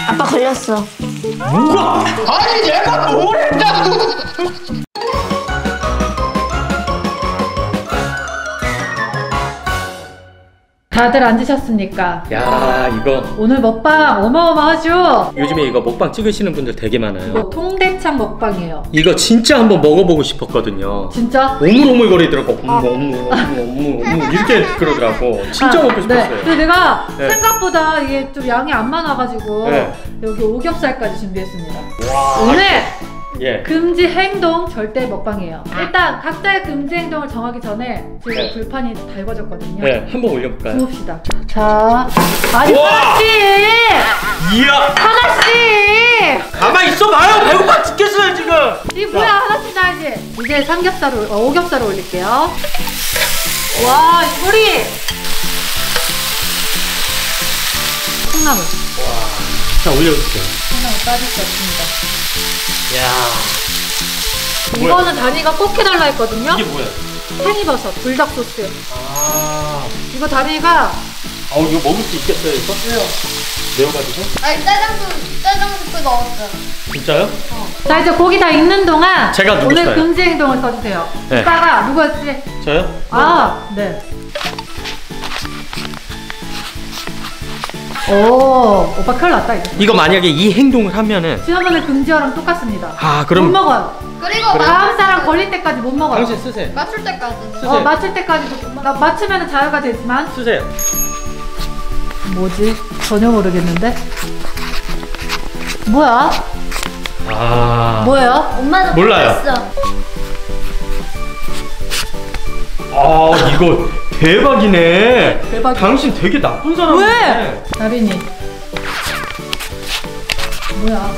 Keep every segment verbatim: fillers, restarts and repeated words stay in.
아빠 걸렸어. 뭐가? 아니 내가 뭘 했다고? 다들 앉으셨습니까? 야 이거 오늘 먹방 어마어마하죠? 요즘에 이거 먹방 찍으시는 분들 되게 많아요. 이거 통대창 먹방이에요. 이거 진짜 한번 먹어보고 싶었거든요. 진짜? 오물오물거리더라고. 어머 어머 어머 어머 어머 이렇게 그러더라고. 진짜 아, 먹고 싶었어요. 네. 근데 내가 네. 생각보다 이게 좀 양이 안 많아가지고 네. 여기 오겹살까지 준비했습니다. 와. 오늘 예. 금지 행동 절대 먹방이에요. 일단 각자의 금지 행동을 정하기 전에 지금 네. 불판이 달궈졌거든요. 네, 한번 올려볼까요? 구웁시다. 자, 아니 우와! 하나씩! 이야! 하나씩! 가만히 있어봐요! 배고파 죽겠어요 지금! 이 뭐야, 하나씩 나야지. 이제 삼겹살을, 어, 오겹살을 올릴게요. 와, 이 소리! 콩나물. 자, 올려볼게요. 콩나물 빠질 수 없습니다. 이야. 이거는 다니가 꼭 해달라 했거든요. 이게 뭐야? 팽이버섯, 불닭 소스. 아. 이거 다니가 어, 이거 먹을 수 있겠어요, 이거? 왜요? 매워가지고? 아니 짜장도 짜장도 넣었어. 진짜요? 어. 자, 이제 고기 다 익는 동안 제가 누구 오늘 써요? 금지 행동을 써주세요. 네. 오빠가 누구였지? 저요? 아, 네. 오, 오빠 큰일 났다 이거. 이거 만약에 이 행동을 하면은 지난번에 금지어랑 똑같습니다. 아, 그럼 못 먹어요. 그리고 그래? 다음 사람 걸릴 때까지 못 먹어요. 당신 쓰세요. 맞출 때까지. 쓰세요. 어, 맞출 때까지 나 맞추면 자유가 되지만 쓰세요. 뭐지? 전혀 모르겠는데. 뭐야? 아. 뭐예요? 엄마도 몰라요. 걸렸어. 아, 이거 대박이네. 대박이야. 당신 되게 나쁜 사람이네. 왜? 나린이. 뭐야?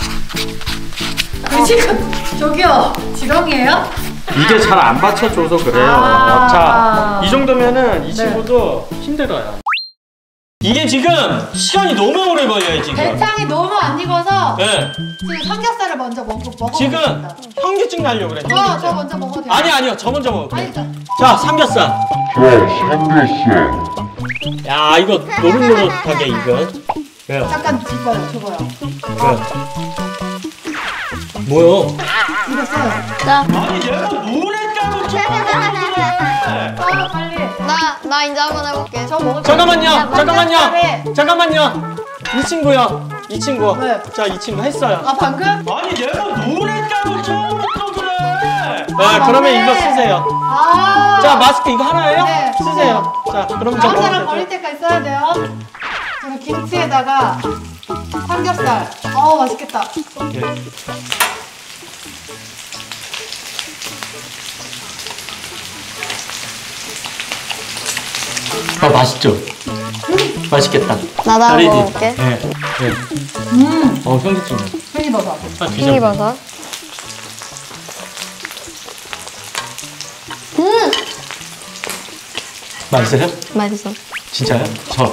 그 지금 저기요 지렁이에요? 이게 잘 안 받쳐줘서 그래요. 아. 자, 이 정도면은 이 네. 친구도 힘들어요. 이게 지금 시간이 너무 오래 걸려요, 지금. 대창이 너무 안 익어서 네. 지금 삼겹살을 먼저 먹, 먹어. 지금 현기증 나려고 그래. 저, 현기증. 저 먼저 먹어도 돼요? 아니, 아니요. 저 먼저 먹을게요. 아니, 저. 자, 삼겹살. 삼겹살. 야, 이거 노릇노릇하게 이거. 왜요? 잠깐 집어요, 줘봐요. 왜요? 뭐요? 익었어요. 나, 아니, 얘가 노랬다고 아, 빨리. 나, 나 이제 한번 해볼게. 저 먹을 잠깐만요, 잠깐만요, 삼겹살에- 잠깐만요. 이 친구요, 이 친구. 네. 자, 이 친구 했어요. 아, 방금? 아니, 얘가 노랬다고 처음부터 그래. 네, 아, 그러면 맞네. 이거 쓰세요. 아. 자, 마스크 이거 하나예요? 네. 쓰세요. 자, 그럼 저 다음 사람 먹을게요. 버릴 때까지 써야 돼요. 저는 김치에다가 삼겹살. 어 맛있겠다. 네. 아, 맛있죠? 맛있겠다. 나도 한번 다리지? 먹어볼게. 네. 네. 음. 어, 현기증. 팽이버섯. 아, 드셔. 팽이버섯. 음! 맛있어요? 맛있어. 진짜요? 저.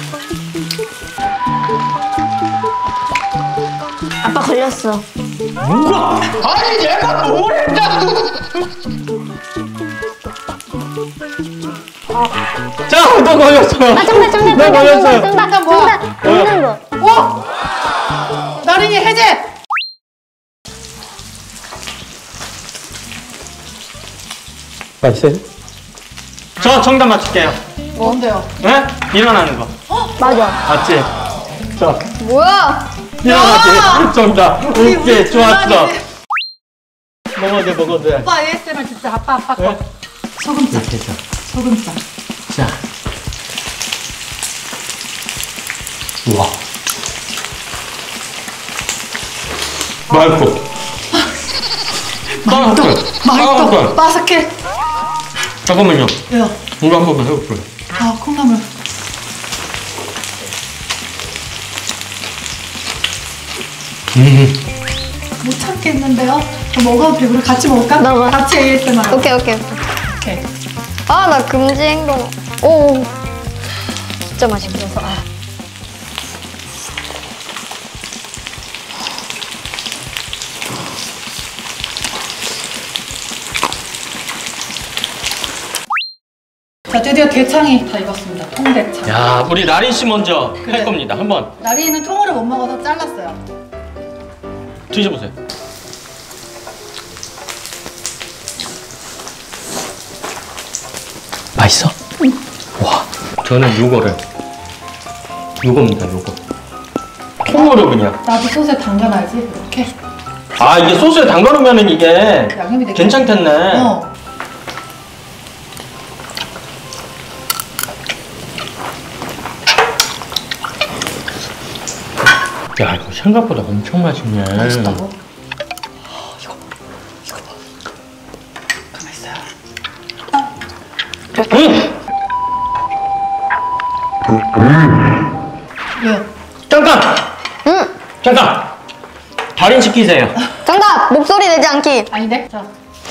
아빠 걸렸어. 뭐가? 아니, 얘가 뭘 했다고! 자, 너 걸렸어요. 아, 정답, 정답, 나 정답, 걸렸어요. 정답, 정답, 뭐야? 정답. 먹는 거. 와! 나린이 해제! 맛있어요? 저 정답 맞출게요. 뭔데요? 네? 일어나는 거. 맞아. 맞지? 자, 뭐야? 일어나지? 정답. 우리 오케이, 좋았어. 둘만이네. 먹어도 돼, 먹어도 돼. 오빠 에이에스엠알 진짜 아빠 아빠 거. 네? 소금장. 이렇게 해서. 소금장. 자. 우와. 맛있고. 맛있다. 맛있다. 바삭해. 잠깐만요. 왜요? 이거 한 번만 해볼게요. 아 콩나물. 음. 못 참겠는데요? 저 먹어도 돼. 우리 같이 먹을까? 먹어. 같이 에이에스엠알. 오케이, 오케이, 오케이. 오케이. 아, 나 금지 행동. 오. 진짜 맛있겠어. 아. 자, 드디어 대창이 다 익었습니다. 통대창. 야, 우리 나린 씨 먼저 그래. 할 겁니다. 한번 나리는 통으로 못 먹어서 잘랐어요. 드셔보세요. 맛있어? 응. 와, 저는 요거를 요겁니다, 요거. 통으로 그냥. 나도 소스에 담가놔야지. 이렇게. 아, 이게 소스에 담가놓으면은 이게 양념이 되게 괜찮겠네. 어. 야, 이거 생각보다 엄청 맛있네. 맛있다고? 아, 이거 이거 봐. 가만 있어요. 음! 왜요? 잠깐! 응. 잠깐! 달인 시키세요. 정답! 목소리 내지 않기. 아닌데? 자.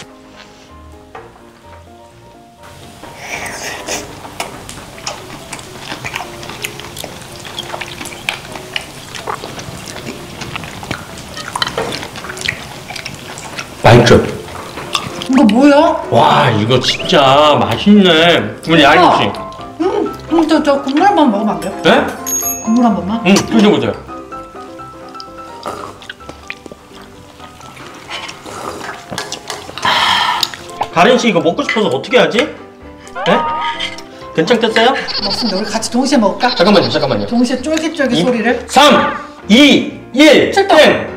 맛있죠? 이거 뭐야? 와, 이거 진짜 맛있네. 우리 나린 씨. 음, 음, 저, 저 국물 한 번 먹으면 안 돼요? 네? 국물 한 번만? 응, 드셔보세요. 다린 씨 이거 먹고 싶어서 어떻게 하지? 네? 괜찮겠어요? 먹습니다. 우리 같이 동시에 먹을까? 잠깐만요, 잠깐만요. 동시에 쫄깃쫄깃 이, 소리를. 삼, 이, 일, 출동! 땡!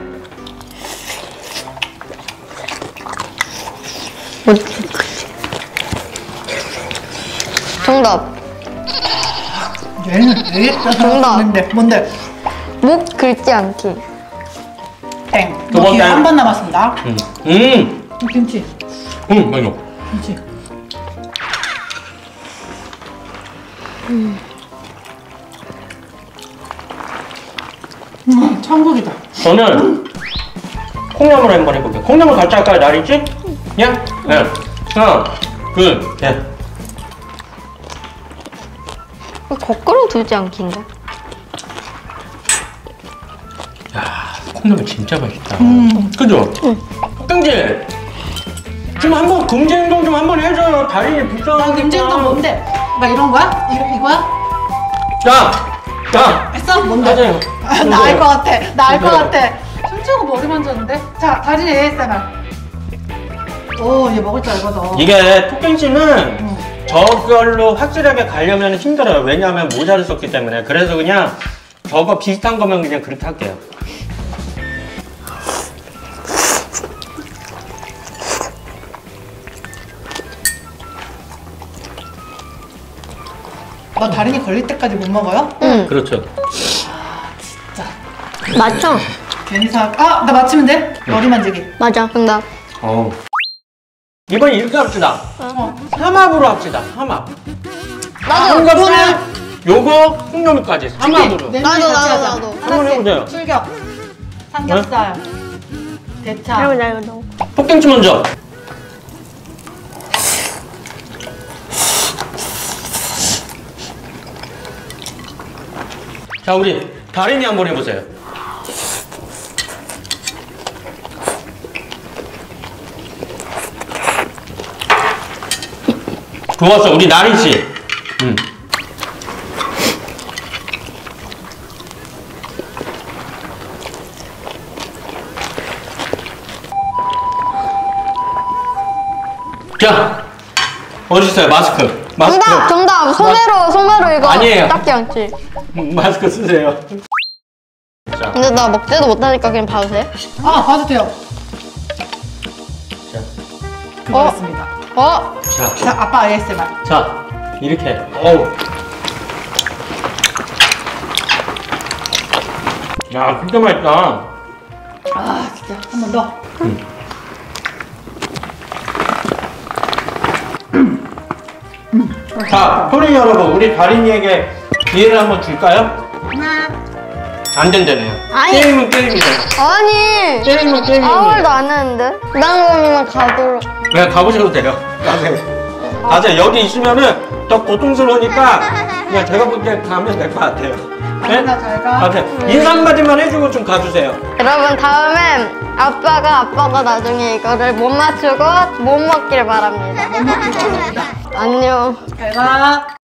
정답. 얘는 왜 정답. 뭔데? 뭔데? 목 긁지 않기. 땡. 두 번째. 한 번 남았습니다. 음, 음, 이 김치. 음, 맛있어. 김치. 음, 천국이다. 저는 콩나물 한번 해볼게요. 콩나물 같이 할까요, 나린 씨? 야? 네. 하나, 둘, 셋. 거꾸로 두지 않기인가? 야, 콩나물 진짜 맛있다. 음. 그죠? 응. 땡지? 지금 한번 금지행동 좀 한번 해줘요. 다린이 나 불쌍하니까. 김치는 뭔데? 막 이런 거야? 이거, 이거야? 자, 자. 했어? 뭔데? 맞아요. 아, 나 알 것 같아. 나 알 것 뭔데요? 같아. 춤추고 머리 만졌는데? 자, 다린이 에이에스엠알. 오, 얘 먹을 줄 알거든. 이게 토끼씨는 응. 저걸로 확실하게 가려면 힘들어요. 왜냐하면 모자를 썼기 때문에. 그래서 그냥 저거 비슷한 거면 그냥 그렇게 할게요. 너 다린이 걸릴 때까지 못 먹어요? 응. 그렇죠. 맞죠? 괜히 사. 아, 나 맞추면 돼? 머리 만지기. 맞아. 정답. 어. 이번에 이렇게 합시다. 어. 삼합으로 합시다. 삼합. 나도. 삼겹살, 요거, 콩나물까지 삼합으로. 네, 나도, 같이 나도, 하자. 나도. 한번 해보세요. 출격. 삼겹살. 대차. 해보자, 이거. 토끼씨 먼저. 자, 우리 다린이 한번 해보세요. 좋았어, 우리 나린 씨. 음. 자, 어디 있어요? 마스크. 마스크. 정답! 정답! 소매로, 소매로 이거 아니에요. 닦지 않지. 음, 마스크 쓰세요. 자, 근데 나 먹지도 못하니까 그냥 봐도 돼? 아, 봐도 돼요. 자, 그거였습니다. 어? 자, 자, 아빠 에이에스엠알. 자, 이렇게. 어우. 야, 진짜 맛있다. 아, 진짜. 한 번 더. 자, 소리 여러분, 우리 다린이에게 기회를 한번 줄까요? 안 된다네요. 아니. 게임은 게임이잖아. 아니! 게임은 게임이에요. 아무 말도 안 했는데? 부담감이면 가도록. 네, 가보셔도 돼요. 가세요. 가세요. 여기 있으면은 더 고통스러우니까 그냥 제가 볼 때 가면 될 것 같아요. 네? 다린아, 잘 가. 가세요. 인사 한마디만 해주고 좀 가주세요. 여러분, 다음엔 아빠가, 아빠가 나중에 이거를 못 맞추고 못 먹길 바랍니다. 못 먹기로 합니다. 안녕. 잘 가.